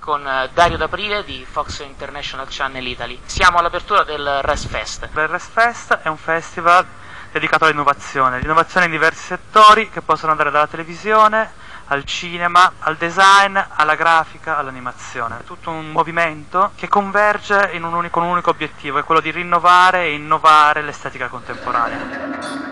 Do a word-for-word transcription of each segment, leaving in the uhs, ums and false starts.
con Dario D'Aprile di Fox International Channel Italy. Siamo all'apertura del ResFest. Il ResFest è un festival dedicato all'innovazione, l'innovazione in diversi settori che possono andare dalla televisione al cinema, al design, alla grafica, all'animazione. È tutto un movimento che converge in un unico, con un unico obiettivo, è quello di rinnovare e innovare l'estetica contemporanea.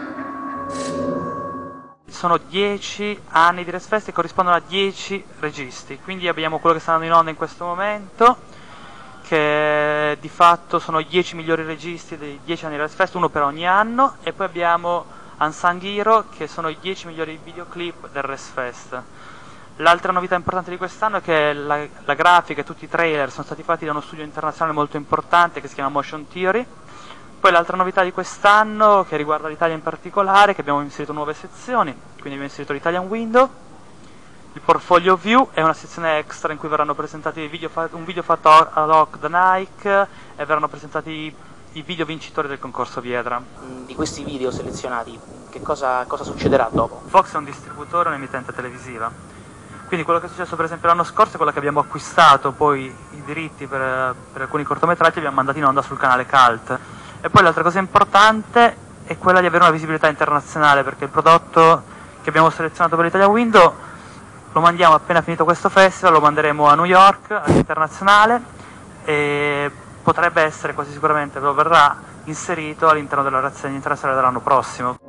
Sono dieci anni di ResFest e corrispondono a dieci registi, quindi abbiamo quello che sta andando in onda in questo momento, che di fatto sono i dieci migliori registi dei dieci anni di ResFest, uno per ogni anno, e poi abbiamo Unsung Hero, che sono i dieci migliori videoclip del ResFest. L'altra novità importante di quest'anno è che la, la grafica e tutti i trailer sono stati fatti da uno studio internazionale molto importante che si chiama Motion Theory. Poi l'altra novità di quest'anno, che riguarda l'Italia in particolare, è che abbiamo inserito nuove sezioni, quindi abbiamo inserito l'Italian Window, il Portfolio View è una sezione extra in cui verranno presentati video, un video fatto ad hoc da Nike e verranno presentati i video vincitori del concorso Viedra. Di questi video selezionati, che cosa, cosa succederà dopo? Fox è un distributore, un'emittente televisiva, quindi quello che è successo per esempio l'anno scorso è quello che abbiamo acquistato poi i diritti per, per alcuni cortometraggi e abbiamo mandato in onda sul canale Cult. E poi l'altra cosa importante è quella di avere una visibilità internazionale, perché il prodotto che abbiamo selezionato per l'Italia Window lo mandiamo appena finito questo festival, lo manderemo a New York, all'internazionale, e potrebbe essere, quasi sicuramente lo verrà inserito all'interno della rassegna internazionale dell'anno prossimo.